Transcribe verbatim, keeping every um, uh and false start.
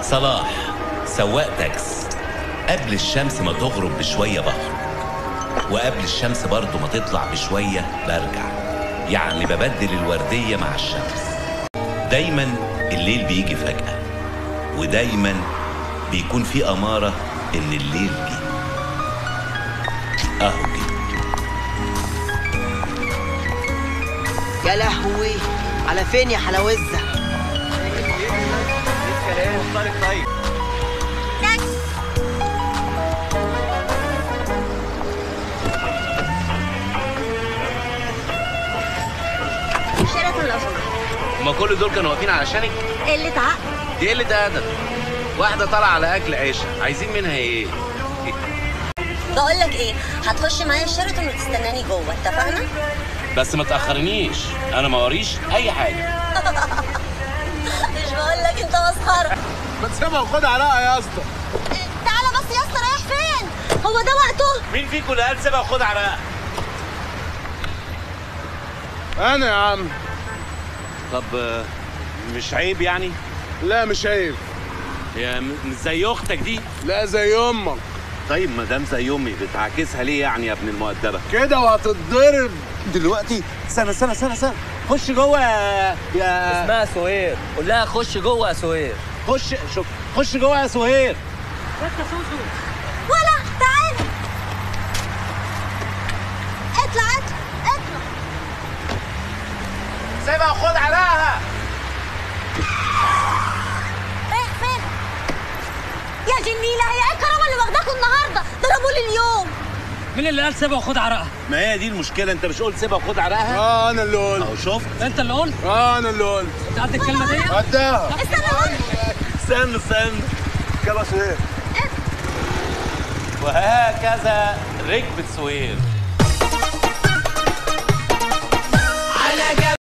صلاح سواق تاكس، قبل الشمس ما تغرب بشوية بخرج، وقبل الشمس برضو ما تطلع بشوية برجع، يعني ببدل الوردية مع الشمس. دايما الليل بيجي فجأة، ودايما بيكون في أمارة إن الليل جه. أهو جه. يا لهوي، على فين يا حلاوزة؟ ايه الكلام؟ طيب شيراتون لو سمحت. هما كل دول كانوا واقفين علشانك؟ قلة عقل. دي قلة أدب. واحدة طالعة على أكل عيشة، عايزين منها إيه؟ بقول لك ايه، هتخش معايا الشيراتون وتستناني جوه، اتفقنا؟ بس ما تأخرنيش، أنا ما وريش أي حاجة. مش بقول لك أنت مسخرة. ما تسيبها وخدها علاقة يا اسطى. تعالى بس يا اسطى، رايح فين؟ هو ده وقته؟ مين فيكم اللي قال سيبها وخدها علاقة؟ أنا يا عم. طب مش عيب يعني؟ لا مش عيب. هي مش زي أختك دي؟ لا زي أمك. طيب ما دام زي أمي بتعاكسها ليه يعني يا ابن المؤدبة؟ كده وهتتضرب دلوقتي. استنى استنى استنى استنى خش جوه يا يا اسمها سهير، قول لها خش جوه يا سهير. خش شوف خش جوه يا سهير. ولا تعالى اطلع اطلع اطلع. سيبها وخد علاقها. رايح فين؟ يا جميلة، هي ايه الكرامة اللي واخداكوا النهارده؟ ضربوا لي اليوم. مين اللي قال سيبها وخد عرقها؟ ما هي دي المشكلة، أنت مش قلت سيبها وخد علاقها؟ اه أنا اللي قلت. أهو شفت؟ انت اللي قلت؟ اه أنا اللي قلت. انت قلت الكلمة دي؟ قدها. استنى اقول. استنى استنى. كده سهير. وهكذا ركبت سهير.